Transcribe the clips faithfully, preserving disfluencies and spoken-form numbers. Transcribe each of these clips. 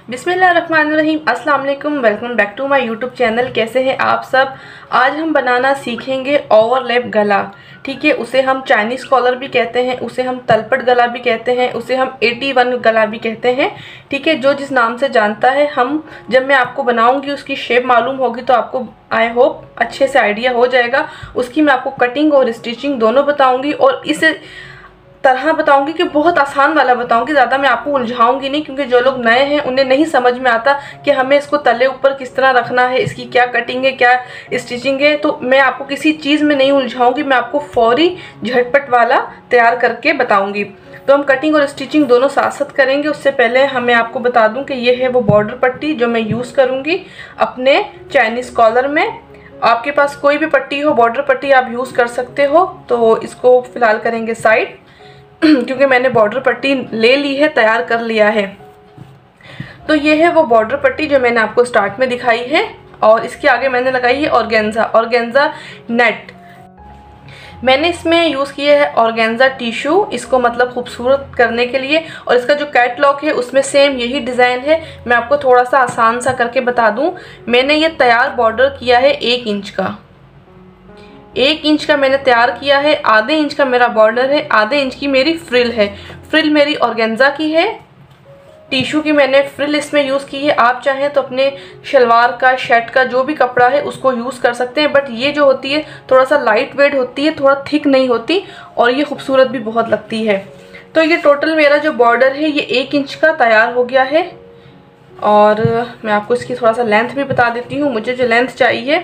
बिस्मिल्लाहिर्रहमानिर्रहीम, अस्सलाम वालेकुम। Welcome back to my YouTube channel. कैसे हैं आप सब। आज हम बनाना सीखेंगे ओवरलैप गला। ठीक है, उसे हम चाइनीज़ कॉलर भी कहते हैं, उसे हम तलपट गला भी कहते हैं, उसे हम इक्यासी गला भी कहते हैं। ठीक है, जो जिस नाम से जानता है। हम जब मैं आपको बनाऊंगी उसकी शेप मालूम होगी तो आपको आई होप अच्छे से आइडिया हो जाएगा। उसकी मैं आपको कटिंग और स्टिचिंग दोनों बताऊँगी और इस तरह बताऊंगी कि बहुत आसान वाला बताऊंगी। ज़्यादा मैं आपको उलझाऊंगी नहीं, क्योंकि जो लोग नए हैं उन्हें नहीं समझ में आता कि हमें इसको तले ऊपर किस तरह रखना है, इसकी क्या कटिंग है, क्या स्टिचिंग है। तो मैं आपको किसी चीज़ में नहीं उलझाऊंगी, मैं आपको फौरी झटपट वाला तैयार करके बताऊंगी। तो हम कटिंग और स्टिचिंग दोनों साथ साथ करेंगे। उससे पहले हमें आपको बता दूँ कि ये है वो बॉर्डर पट्टी जो मैं यूज़ करूँगी अपने चाइनीज़ कॉलर में। आपके पास कोई भी पट्टी हो, बॉर्डर पट्टी आप यूज़ कर सकते हो। तो इसको फ़िलहाल करेंगे साइड क्योंकि मैंने बॉर्डर पट्टी ले ली है, तैयार कर लिया है। तो ये है वो बॉर्डर पट्टी जो मैंने आपको स्टार्ट में दिखाई है। और इसके आगे मैंने लगाई है ऑर्गेन्जा ऑर्गेन्जा नेट। मैंने इसमें यूज़ किया है ऑर्गेन्जा टिश्यू, इसको मतलब खूबसूरत करने के लिए। और इसका जो कैटलॉग है उसमें सेम यही डिज़ाइन है। मैं आपको थोड़ा सा आसान सा करके बता दूं। मैंने ये तैयार बॉर्डर किया है एक इंच का एक इंच का मैंने तैयार किया है। आधे इंच का मेरा बॉर्डर है, आधे इंच की मेरी फ्रिल है। फ्रिल मेरी ऑर्गेन्जा की है, टिश्यू की मैंने फ्रिल इसमें यूज़ की है। आप चाहें तो अपने शलवार का, शर्ट का जो भी कपड़ा है उसको यूज़ कर सकते हैं। बट ये जो होती है थोड़ा सा लाइट वेट होती है, थोड़ा थिक नहीं होती और ये खूबसूरत भी बहुत लगती है। तो ये टोटल मेरा जो बॉर्डर है ये एक इंच का तैयार हो गया है। और मैं आपको इसकी थोड़ा सा लेंथ भी बता देती हूँ। मुझे जो लेंथ चाहिए,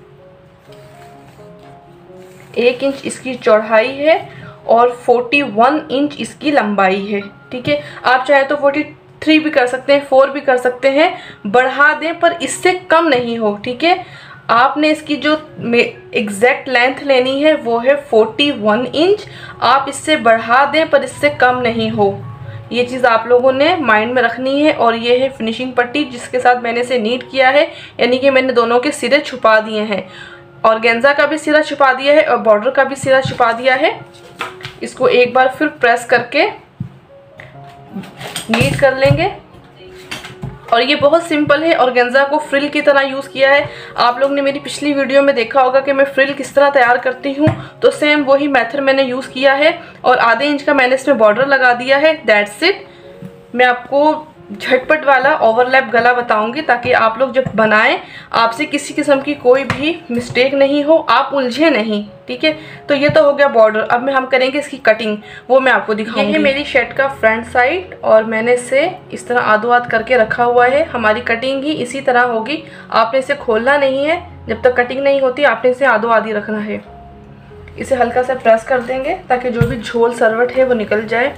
एक इंच इसकी चौड़ाई है और इकतालीस इंच इसकी लंबाई है। ठीक है, आप चाहे तो तैंतालीस भी कर सकते हैं, फोर भी कर सकते हैं, बढ़ा दें पर इससे कम नहीं हो। ठीक है, आपने इसकी जो एग्जैक्ट लेंथ लेनी है वो है इकतालीस इंच। आप इससे बढ़ा दें पर इससे कम नहीं हो, ये चीज़ आप लोगों ने माइंड में रखनी है। और ये है फिनिशिंग पट्टी जिसके साथ मैंने इसे नीट किया है, यानी कि मैंने दोनों के सिरे छुपा दिए हैं। ऑर्गेन्जा का भी सिरा छुपा दिया है और बॉर्डर का भी सिरा छुपा दिया है। इसको एक बार फिर प्रेस करके नीट कर लेंगे। और ये बहुत सिंपल है, ऑर्गेन्जा को फ्रिल की तरह यूज़ किया है। आप लोग ने मेरी पिछली वीडियो में देखा होगा कि मैं फ्रिल किस तरह तैयार करती हूँ, तो सेम वही मेथड मैंने यूज़ किया है। और आधे इंच का मैंने इसमें बॉर्डर लगा दिया है। That's it. मैं आपको झटपट वाला ओवरलैप गला बताऊंगी ताकि आप लोग जब बनाएं आपसे किसी किस्म की कोई भी मिस्टेक नहीं हो, आप उलझे नहीं। ठीक है, तो ये तो हो गया बॉर्डर। अब मैं हम करेंगे इसकी कटिंग, वो मैं आपको दिखाऊंगी। ये है मेरी शर्ट का फ्रंट साइड और मैंने इसे इस तरह आधो आध करके रखा हुआ है। हमारी कटिंग ही इसी तरह होगी। आपने इसे खोलना नहीं है, जब तक कटिंग नहीं होती आपने इसे आधो आधी रखना है। इसे हल्का सा प्रेस कर देंगे ताकि जो भी झोल सरवट है वो निकल जाए।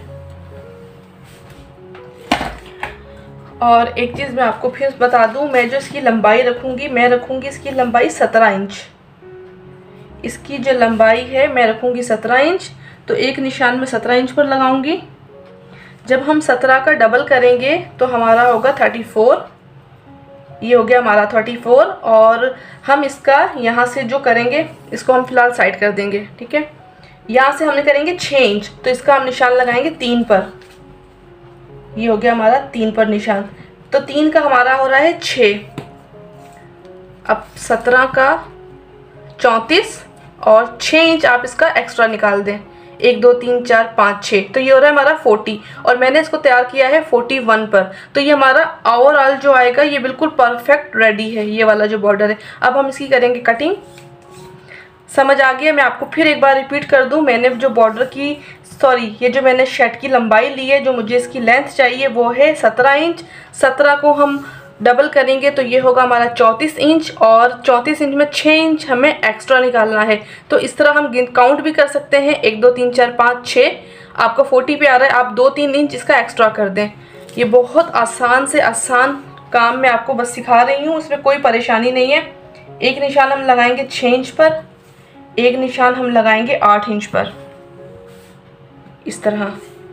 और एक चीज़ मैं आपको फिर बता दूं, मैं जो इसकी लंबाई रखूंगी, मैं रखूंगी इसकी लंबाई सत्रह इंच। इसकी जो लंबाई है मैं रखूंगी सत्रह इंच। तो एक निशान में सत्रह इंच पर लगाऊंगी। जब हम सत्रह का डबल करेंगे तो हमारा होगा चौंतीस। ये हो गया हमारा चौंतीस। और हम इसका यहाँ से जो करेंगे इसको हम फिलहाल साइड कर देंगे। ठीक है, यहाँ से हमने करेंगे छः इंच, तो इसका हम निशान लगाएंगे तीन पर। ये हो गया हमारा तीन पर निशान। तो तीन का हमारा हो रहा है छः। अब सत्रह का चौंतीस और छः इंच आप इसका एक्स्ट्रा निकाल दें। एक दो तीन चार पाँच छः, तो ये हो रहा है हमारा चालीस। और मैंने इसको तैयार किया है इकतालीस पर। तो ये हमारा ओवरऑल जो आएगा ये बिल्कुल परफेक्ट रेडी है, ये वाला जो बॉर्डर है। अब हम इसकी करेंगे कटिंग। समझ आ गया। मैं आपको फिर एक बार रिपीट कर दूं, मैंने जो बॉर्डर की सॉरी ये जो मैंने शर्ट की लंबाई ली है, जो मुझे इसकी लेंथ चाहिए वो है सत्रह इंच। सत्रह को हम डबल करेंगे तो ये होगा हमारा चौंतीस इंच। और चौंतीस इंच में छः इंच हमें एक्स्ट्रा निकालना है। तो इस तरह हम काउंट भी कर सकते हैं, एक दो तीन चार पाँच छः। आपका चालीस पे आ रहा है, आप दो तीन इंच इसका एक्स्ट्रा कर दें। ये बहुत आसान से आसान काम मैं आपको बस सिखा रही हूँ, उसमें कोई परेशानी नहीं है। एक निशान हम लगाएंगे छः इंच पर, एक निशान हम लगाएंगे आठ इंच पर, इस तरह।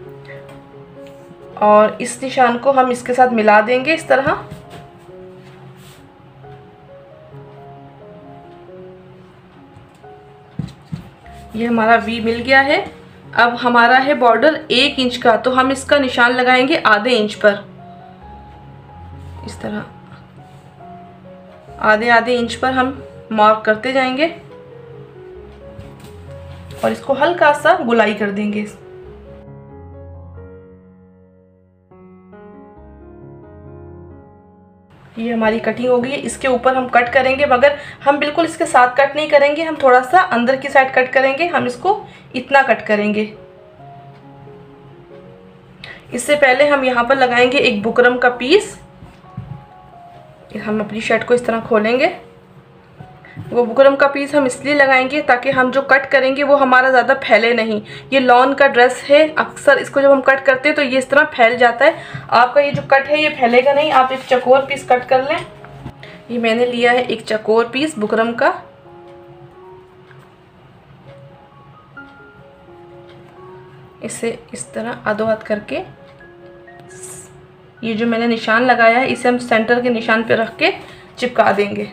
और इस निशान को हम इसके साथ मिला देंगे इस तरह। ये हमारा वी मिल गया है। अब हमारा है बॉर्डर एक इंच का, तो हम इसका निशान लगाएंगे आधे इंच पर। इस तरह आधे आधे इंच पर हम मार्क करते जाएंगे और इसको हल्का सा गुलाई कर देंगे। ये हमारी कटिंग हो गई है। इसके ऊपर हम कट करेंगे, मगर हम बिल्कुल इसके साथ कट नहीं करेंगे, हम थोड़ा सा अंदर की साइड कट करेंगे। हम इसको इतना कट करेंगे। इससे पहले हम यहाँ पर लगाएंगे एक बुकरम का पीस। हम अपनी शर्ट को इस तरह खोलेंगे। वो बुकरम का पीस हम इसलिए लगाएंगे ताकि हम जो कट करेंगे वो हमारा ज़्यादा फैले नहीं। ये लॉन का ड्रेस है, अक्सर इसको जब हम कट करते हैं तो ये इस तरह फैल जाता है। आपका ये जो कट है ये फैलेगा नहीं। आप एक चकोर पीस कट कर लें। ये मैंने लिया है एक चकोर पीस बुकरम का। इसे इस तरह अधोहद करके ये जो मैंने निशान लगाया है इसे हम सेंटर के निशान पे रख के चिपका देंगे।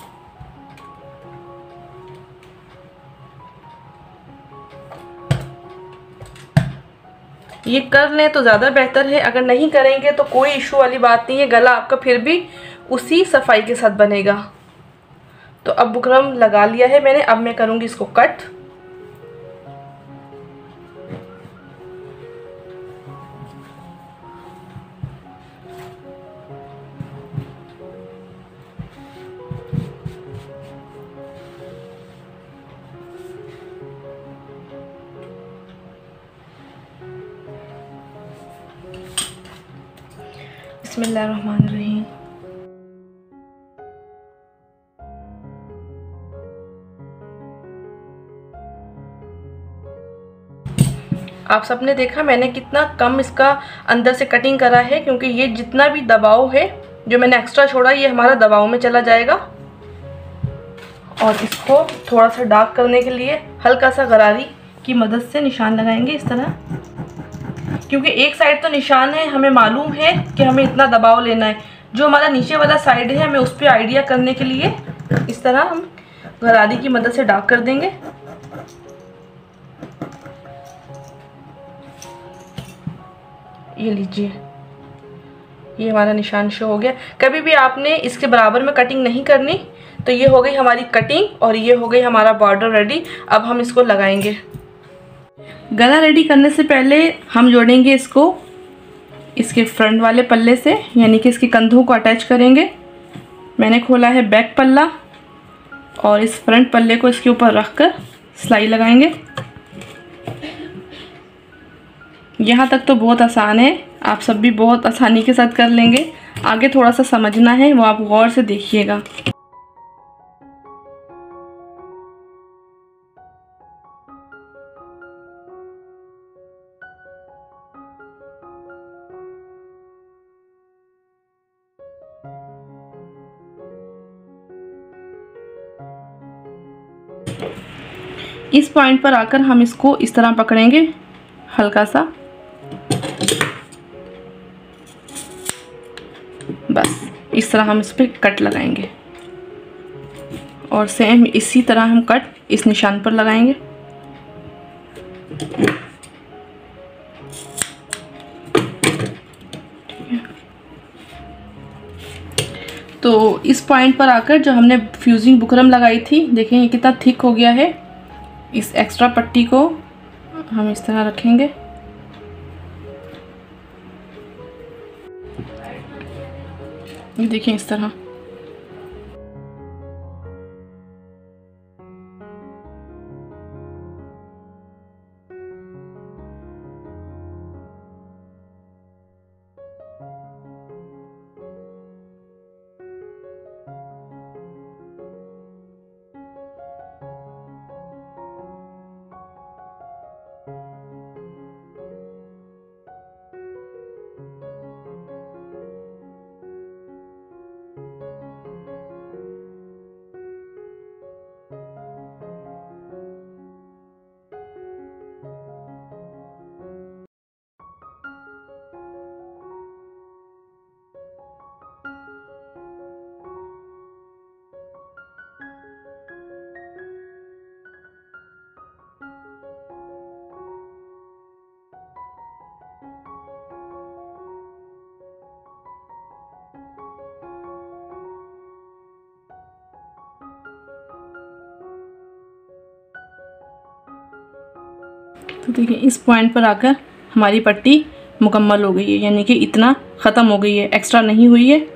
ये कर लें तो ज़्यादा बेहतर है, अगर नहीं करेंगे तो कोई इशू वाली बात नहीं है, गला आपका फिर भी उसी सफाई के साथ बनेगा। तो अब बुकरम लगा लिया है मैंने, अब मैं करूँगी इसको कट। बिस्मिल्लाहिर्रहमानिर्रहीम। आप सबने देखा मैंने कितना कम इसका अंदर से कटिंग करा है, क्योंकि ये जितना भी दबाव है जो मैंने एक्स्ट्रा छोड़ा ये हमारा दबाव में चला जाएगा। और इसको थोड़ा सा डार्क करने के लिए हल्का सा गरारी की मदद से निशान लगाएंगे इस तरह, क्योंकि एक साइड तो निशान है, हमें मालूम है कि हमें इतना दबाव लेना है। जो हमारा नीचे वाला साइड है हमें उस पर आइडिया करने के लिए इस तरह हम गरारी की मदद से डार्क कर देंगे। ये लीजिए, ये हमारा निशान शो हो गया। कभी भी आपने इसके बराबर में कटिंग नहीं करनी। तो ये हो गई हमारी कटिंग और ये हो गई हमारा बॉर्डर रेडी। अब हम इसको लगाएंगे। गला रेडी करने से पहले हम जोड़ेंगे इसको इसके फ्रंट वाले पल्ले से, यानी कि इसके कंधों को अटैच करेंगे। मैंने खोला है बैक पल्ला और इस फ्रंट पल्ले को इसके ऊपर रखकर सिलाई लगाएंगे। यहाँ तक तो बहुत आसान है, आप सब भी बहुत आसानी के साथ कर लेंगे। आगे थोड़ा सा समझना है, वो आप गौर से देखिएगा। इस पॉइंट पर आकर हम इसको इस तरह पकड़ेंगे हल्का सा, बस इस तरह हम इस पर कट लगाएंगे और सेम इसी तरह हम कट इस निशान पर लगाएंगे। तो इस पॉइंट पर आकर जो हमने फ्यूजिंग बुकरम लगाई थी, देखें ये कितना थिक हो गया है। इस एक्स्ट्रा पट्टी को हम इस तरह रखेंगे। ये देखिए इस तरह। तो देखिए इस पॉइंट पर आकर हमारी पट्टी मुकम्मल हो गई है, यानी कि इतना ख़त्म हो गई है, एक्स्ट्रा नहीं हुई है।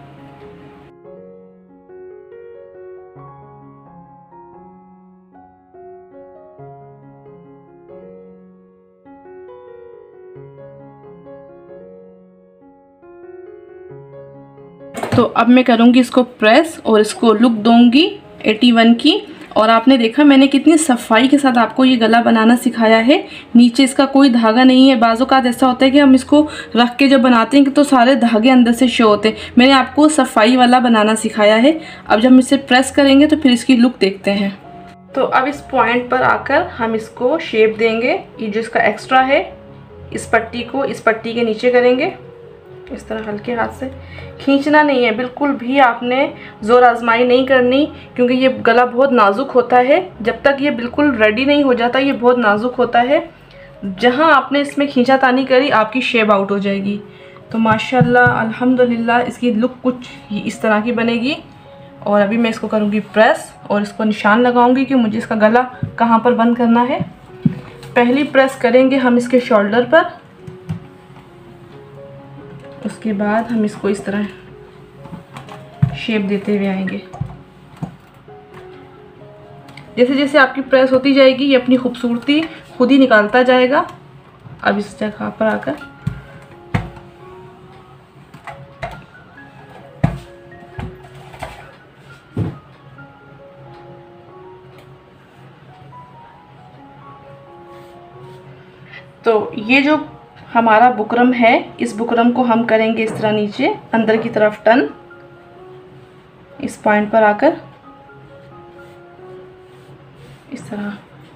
तो अब मैं करूँगी इसको प्रेस और इसको लुक दूँगी इक्यासी की। और आपने देखा मैंने कितनी सफाई के साथ आपको ये गला बनाना सिखाया है। नीचे इसका कोई धागा नहीं है। बाज़ों का ऐसा होता है कि हम इसको रख के जब बनाते हैं तो सारे धागे अंदर से शो होते हैं। मैंने आपको सफाई वाला बनाना सिखाया है। अब जब हम इसे प्रेस करेंगे तो फिर इसकी लुक देखते हैं। तो अब इस पॉइंट पर आकर हम इसको शेप देंगे। ये जो इसका एक्स्ट्रा है इस पट्टी को इस पट्टी के नीचे करेंगे। इस तरह हल्के हाथ से खींचना नहीं है, बिल्कुल भी आपने ज़ोर आजमाई नहीं करनी, क्योंकि ये गला बहुत नाजुक होता है। जब तक ये बिल्कुल रेडी नहीं हो जाता ये बहुत नाजुक होता है। जहाँ आपने इसमें खींचातानी करी आपकी शेप आउट हो जाएगी। तो माशाल्लाह अल्हम्दुलिल्लाह इसकी लुक कुछ इस तरह की बनेगी। और अभी मैं इसको करूँगी प्रेस और इसको निशान लगाऊंगी कि मुझे इसका गला कहाँ पर बंद करना है। पहली प्रेस करेंगे हम इसके शोल्डर पर, उसके बाद हम इसको इस तरह शेप देते हुए आएंगे। जैसे जैसे आपकी प्रेस होती जाएगी ये अपनी खूबसूरती खुद ही निकालता जाएगा। अब इस जगह पर आकर तो ये जो हमारा बुकरम है इस बुकरम को हम करेंगे इस तरह नीचे अंदर की तरफ टर्न, इस पॉइंट पर आकर इस तरह।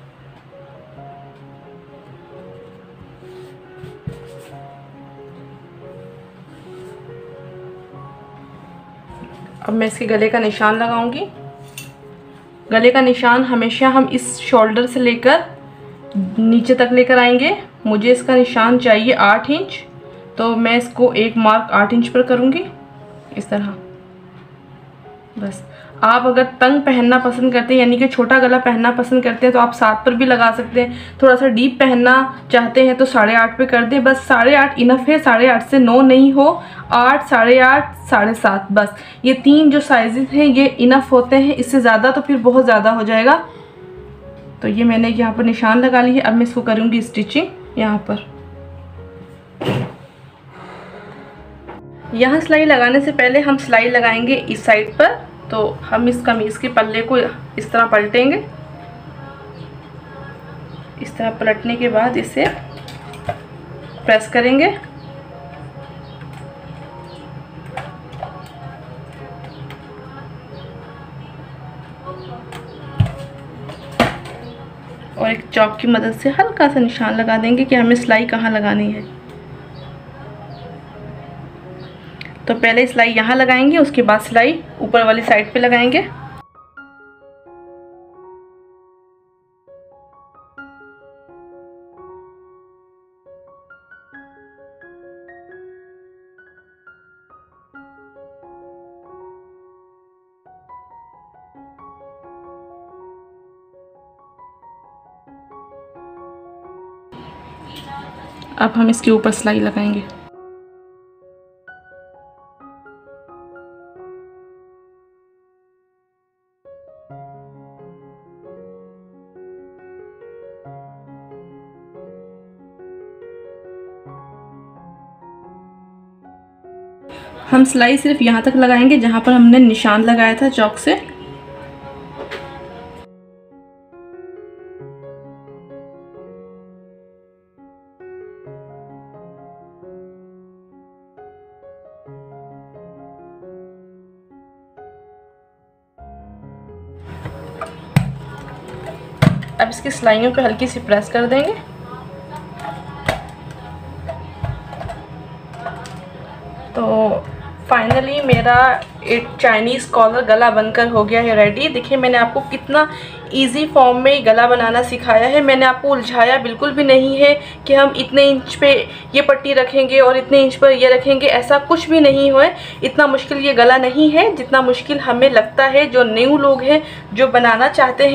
अब मैं इसके गले का निशान लगाऊंगी। गले का निशान हमेशा हम इस शोल्डर से लेकर नीचे तक लेकर आएंगे। मुझे इसका निशान चाहिए आठ इंच, तो मैं इसको एक मार्क आठ इंच पर करूँगी इस तरह। बस आप अगर तंग पहनना पसंद करते हैं यानी कि छोटा गला पहनना पसंद करते हैं तो आप सात पर भी लगा सकते हैं। थोड़ा सा डीप पहनना चाहते हैं तो साढ़े आठ पे कर दें। बस साढ़े आठ इनफ है, साढ़े आठ से नौ नहीं हो, आठ, साढ़े आठ, साढ़े सात, बस ये तीन जो साइजेस हैं ये इनफ होते हैं। इससे ज़्यादा तो फिर बहुत ज़्यादा हो जाएगा। तो ये मैंने यहाँ पर निशान लगा ली है। अब मैं इसको करूँगी स्टिचिंग। यहाँ पर यहाँ सिलाई लगाने से पहले हम सिलाई लगाएंगे इस साइड पर। तो हम इस कमीज़ के पल्ले को इस तरह पलटेंगे। इस तरह पलटने के बाद इसे प्रेस करेंगे। और एक चॉक की मदद से हल्का सा निशान लगा देंगे कि हमें सिलाई कहाँ लगानी है। तो पहले सिलाई यहाँ लगाएंगे, उसके बाद सिलाई ऊपर वाली साइड पे लगाएंगे। अब हम इसके ऊपर सिलाई लगाएंगे। हम सिलाई सिर्फ यहाँ तक लगाएंगे जहाँ पर हमने निशान लगाया था चॉक से। अब इसकी सिलाइयों पे हल्की सी प्रेस कर देंगे। तो फाइनली मेरा एक चाइनीज़ कॉलर गला बनकर हो गया है रेडी। देखिए मैंने आपको कितना इजी फॉर्म में गला बनाना सिखाया है। मैंने आपको उलझाया बिल्कुल भी नहीं है कि हम इतने इंच पे ये पट्टी रखेंगे और इतने इंच पर ये रखेंगे, ऐसा कुछ भी नहीं है। इतना मुश्किल ये गला नहीं है जितना मुश्किल हमें लगता है जो न्यू लोग हैं जो बनाना चाहते हैं।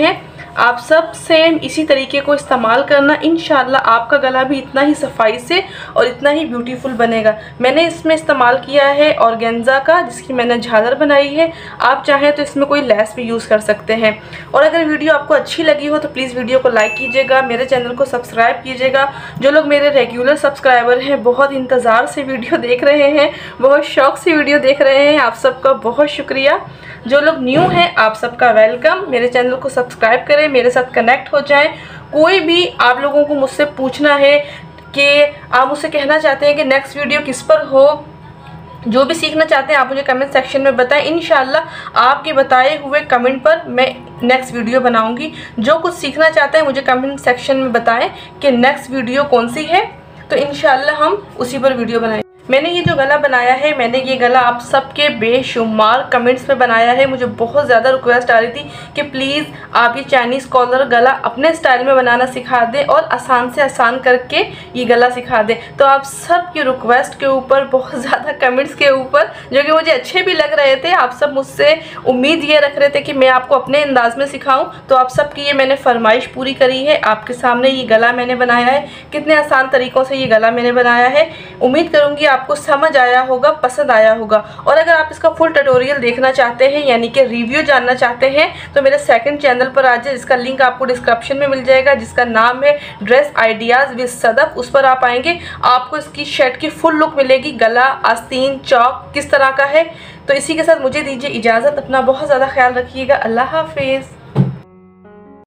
आप सब सेम इसी तरीके को इस्तेमाल करना, इंशाल्लाह आपका गला भी इतना ही सफाई से और इतना ही ब्यूटीफुल बनेगा। मैंने इसमें इस्तेमाल किया है ऑर्गेन्जा का, जिसकी मैंने झालर बनाई है। आप चाहें तो इसमें कोई लेस भी यूज़ कर सकते हैं। और अगर वीडियो आपको अच्छी लगी हो तो प्लीज़ वीडियो को लाइक कीजिएगा, मेरे चैनल को सब्सक्राइब कीजिएगा। जो लोग मेरे रेगुलर सब्सक्राइबर हैं, बहुत इंतज़ार से वीडियो देख रहे हैं, बहुत शौक़ से वीडियो देख रहे हैं, आप सबका बहुत शुक्रिया। जो लोग न्यू हैं आप सबका वेलकम। मेरे चैनल को सब्सक्राइब करें, मेरे साथ कनेक्ट हो जाएं। कोई भी आप लोगों को मुझसे पूछना है कि आप मुझसे कहना चाहते हैं कि नेक्स्ट वीडियो किस पर हो, जो भी सीखना चाहते हैं आप मुझे कमेंट सेक्शन में बताएं। इंशाल्लाह आपके बताए हुए कमेंट पर मैं नेक्स्ट वीडियो बनाऊंगी। जो कुछ सीखना चाहते हैं मुझे कमेंट सेक्शन में बताएं कि नेक्स्ट वीडियो कौन सी है, तो इंशाल्लाह हम उसी पर वीडियो बनाएं। मैंने ये जो गला बनाया है, मैंने ये गला आप सबके बेशुमार कमेंट्स में बनाया है। मुझे बहुत ज़्यादा रिक्वेस्ट आ रही थी कि प्लीज़ आप ये चाइनीज़ कॉलर गला अपने स्टाइल में बनाना सिखा दें और आसान से आसान करके ये गला सिखा दें। तो आप सब की रिक्वेस्ट के ऊपर, बहुत ज़्यादा कमेंट्स के ऊपर, जो कि मुझे अच्छे भी लग रहे थे, आप सब मुझसे उम्मीद ये रख रहे थे कि मैं आपको अपने अंदाज में सिखाऊँ, तो आप सब की ये मैंने फरमाइश पूरी करी है। आपके सामने ये गला मैंने बनाया है, कितने आसान तरीक़ों से ये गला मैंने बनाया है। उम्मीद करूँगी आपको समझ आया होगा, पसंद आया होगा। और अगर आप इसका फुल ट्यूटोरियल देखना चाहते हैं, यानी कि रिव्यू जानना चाहते हैं, तो मेरे सेकंड चैनल पर आ जाए, जिसका लिंक आपको डिस्क्रिप्शन में मिल जाएगा, जिसका नाम है ड्रेस आइडियाज़ विद सदफ। उस पर आप आएंगे, आपको इसकी शर्ट की फुल लुक मिलेगी, गला, आस्तीन, चौक किस तरह का है। तो इसी के साथ मुझे दीजिए इजाज़त। अपना बहुत ज़्यादा ख्याल रखिएगा। अल्लाह हाफिज़।